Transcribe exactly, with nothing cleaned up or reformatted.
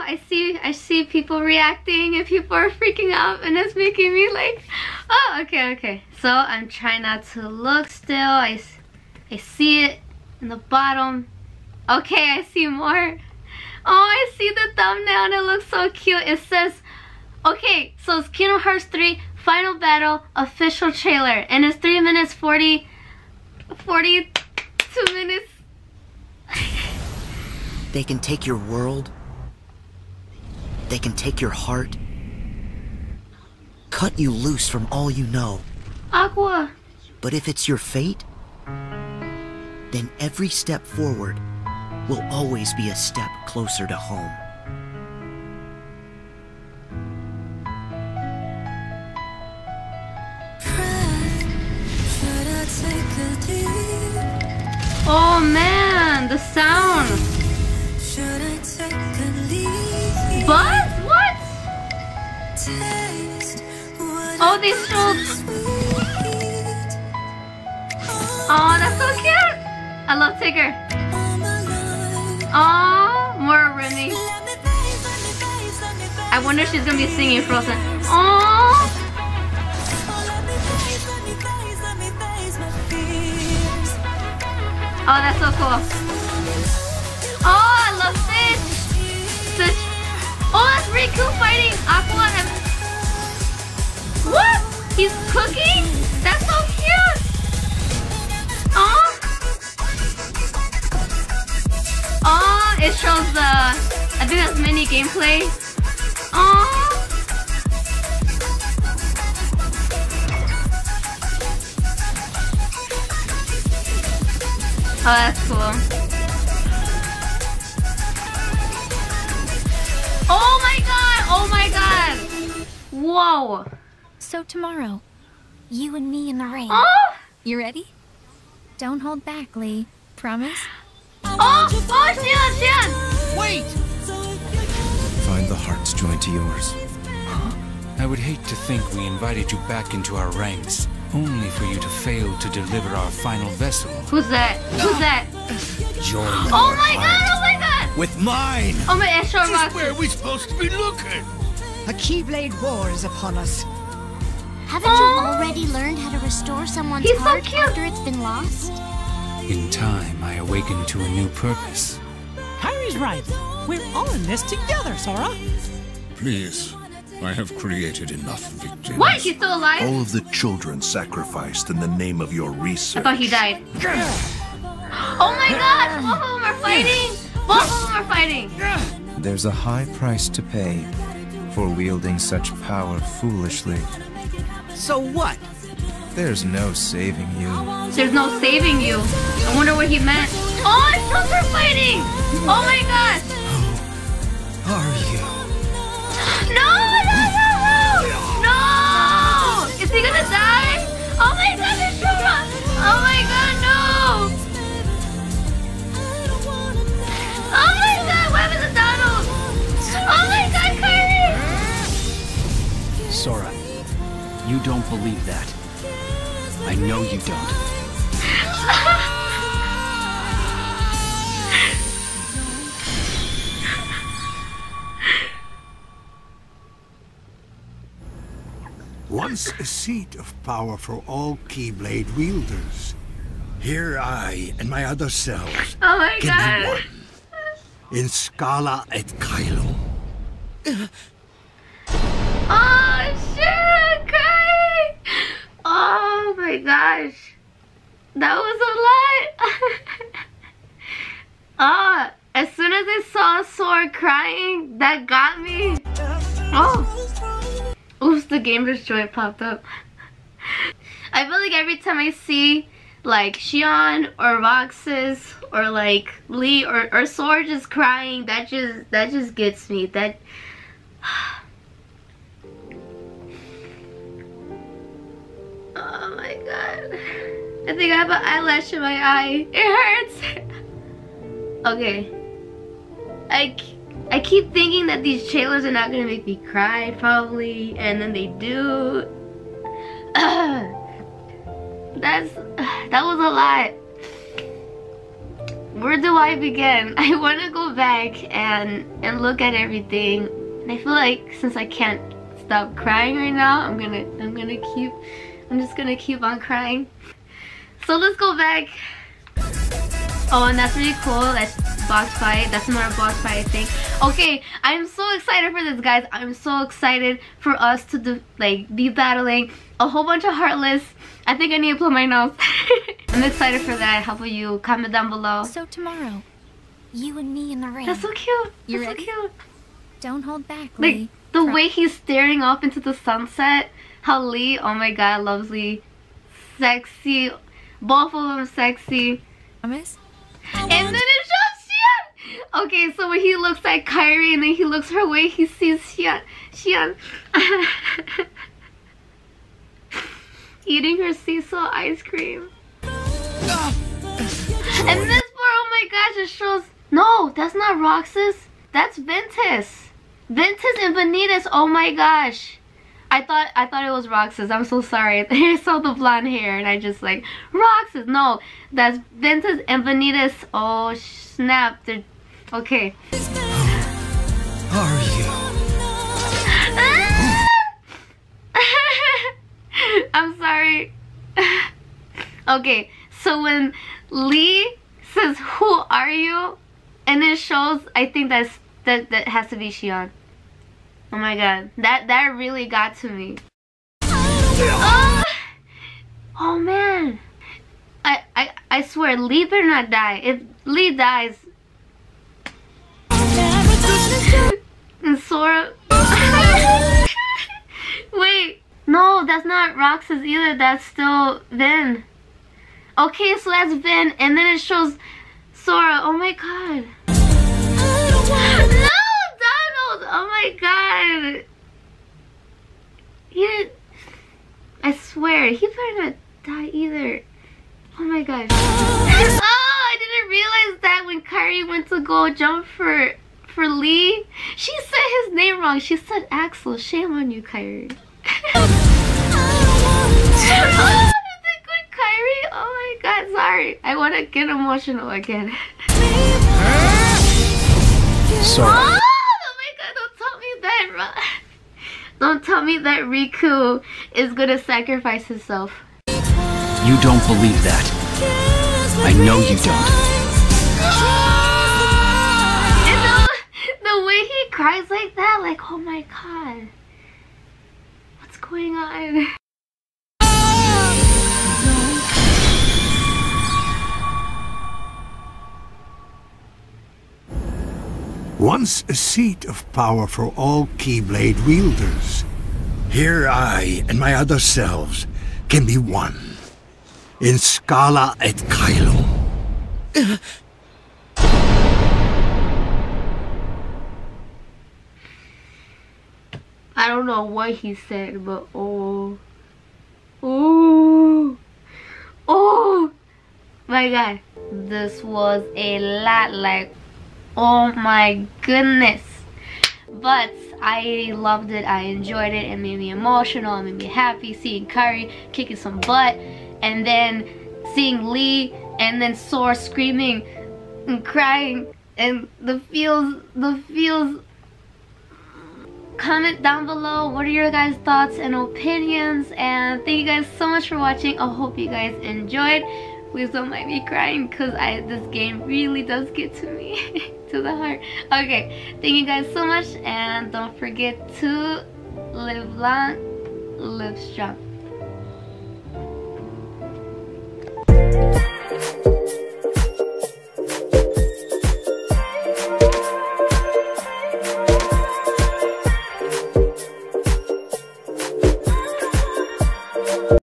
I see I see people reacting and people are freaking out and it's making me like, oh, okay, okay. So I'm trying not to look still. I, I see it in the bottom. Okay, I see more. Oh, I see the thumbnail and it looks so cute. It says, okay, so it's Kingdom Hearts three Final Battle official trailer. And it's three minutes forty, forty-two minutes. They can take your world. They can take your heart. Cut you loose from all you know. Aqua. But if it's your fate, then every step forward will always be a step closer to home. Oh man, the sound. Buzz? What? Oh, they showed. Oh, that's so cute. I love Tigger. Oh, more Remy. I wonder if she's gonna be singing Frozen. Oh. Oh, that's so cool. Oh, I love Fish. Fish. Oh, that's Riku fighting Aqua. And... what? He's cooking? That's so cute. Oh. Oh, it shows the, I think that's mini gameplay. Oh. Oh, that's cool. Oh my god! Oh my god! Whoa! So tomorrow, you and me in the ring. Oh! You ready? Don't hold back, Lee. Promise? Oh! Oh, Xian! Xian! Wait! Find the hearts joined to yours. Huh? I would hate to think we invited you back into our ranks, only for you to fail to deliver our final vessel. Who's that? Who's that? Join Oh my god! Oh my god! with mine! Oh my Astro Rock. Where are we supposed to be looking? A Keyblade war is upon us. Haven't Oh. you already learned how to restore someone's He's so heart cute. after it's been lost? In time, I awaken to a new purpose. Harry's right. We're all in this together, Sora. Please, I have created enough victims. What? He's still alive? All of the children sacrificed in the name of your research. I thought he died. Oh my god! Both of them are fighting! Both of them are fighting! There's a high price to pay for wielding such power foolishly. So what? There's no saving you. There's no saving you. I wonder what he meant. Oh, it's Silver fighting! Oh my god! Who are you? No, no, no, no! No! Is he gonna die? Oh my god, there's Silver! Oh my god, no! Oh my god, what happened to Donald? Oh my god, Kyrie! Sora, you don't believe that. I know you don't. Once a seat of power for all Keyblade wielders. Here I and my other selves Oh my can god. be one. In Scala et Kylo. Oh shit, I'm crying! Oh my gosh. That was a lot. Oh, as soon as I saw Sora crying, that got me. Oh. Oops, the gamer's joint popped up. I feel like every time I see like Xion or Roxas or like Lee or, or Sora just crying, that just that just gets me. That oh my god. I think I have an eyelash in my eye. It hurts. Okay. I, I keep thinking that these trailers are not gonna make me cry probably, and then they do. That's that was a lot. where do I begin? I want to go back and and look at everything, and I feel like since I can't stop crying right now, I'm gonna I'm gonna keep I'm just gonna keep on crying. So let's go back. Oh, and that's really cool. That's boss fight. That's another boss fight, I think. Okay, I'm so excited for this, guys. I'm so excited for us to do, like be battling a whole bunch of Heartless. I think I need to blow my nose. I'm excited for that. How about you? Comment down below. So tomorrow, you and me in the ring. That's so cute. You That's ready? so cute. Don't hold back, Like Lee. the Pro- way he's staring off into the sunset. How Lee, oh my god, loves Lee. Sexy. Both of them sexy. Promise? And then it shows Xian! Okay, so when he looks at Kairi and then he looks her way, he sees Xian. Xian. Eating her Cecil ice cream. And this part, oh my gosh, it shows... No, that's not Roxas. That's Ventus. Ventus and Vanitas, oh my gosh. I thought I thought it was Roxas. I'm so sorry. I saw the blonde hair and I just like, Roxas. No, that's Ventus and Vanitas. Oh snap. They're okay. Are you? I'm sorry. Okay, so when Lee says, "Who are you?" and it shows, I think that's that that has to be Xian. Oh my god, that that really got to me. Oh, oh man, I I I swear, Lee better not die. If Lee dies, and Sora. Wait, no, that's not Roxas either. That's still Vin. Okay, so that's Vin, and then it shows Sora. Oh my god. No, Donald. Oh my god. He didn't, I swear, he better not die either. Oh my god. Oh, I didn't realize that when Kairi went to go jump for for Lee, she said his name wrong. She said Axel. Shame on you, Kairi. Oh, is it good, Kairi? Oh my god, sorry. I want to get emotional again. Sorry. Oh, oh my god, don't tell me that. Don't tell me that Riku is gonna sacrifice himself. You don't believe that. I know you don't. And the, the way he cries like that, like, oh my god. What's going on? Once a seat of power for all Keyblade wielders. Here I and my other selves can be one. In Scala et Caelum. I don't know what he said, but oh. Oh. Oh. My god. This was a lot, like, oh my goodness. But I loved it. I enjoyed it. It made me emotional. It made me happy seeing Kairi kicking some butt. And then seeing Lee and then Sora screaming and crying. And the feels, the feels. Comment down below what are your guys' thoughts and opinions. And thank you guys so much for watching. I hope you guys enjoyed. Please don't mind me crying because I this game really does get to me. To the heart. Okay, thank you guys so much, and don't forget to live long, live strong.